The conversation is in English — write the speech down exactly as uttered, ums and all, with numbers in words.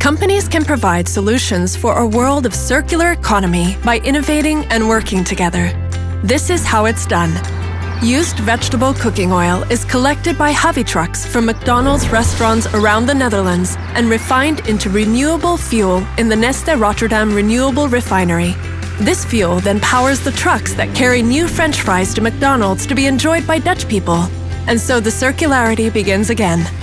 Companies can provide solutions for a world of circular economy by innovating and working together. This is how it's done. Used vegetable cooking oil is collected by heavy trucks from McDonald's restaurants around the Netherlands and refined into renewable fuel in the Neste Rotterdam Renewable Refinery. This fuel then powers the trucks that carry new French fries to McDonald's to be enjoyed by Dutch people. And so the circularity begins again.